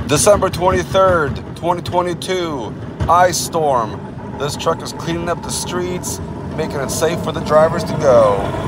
December 23rd, 2022, ice storm. This truck is cleaning up the streets, making it safe for the drivers to go.